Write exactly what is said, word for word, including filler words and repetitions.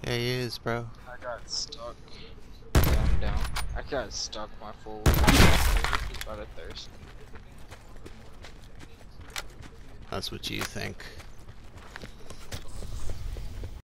Yeah, he is, bro. I got stuck. Yeah, I'm down. I got stuck my full week. He's about to thirst. That's what you think.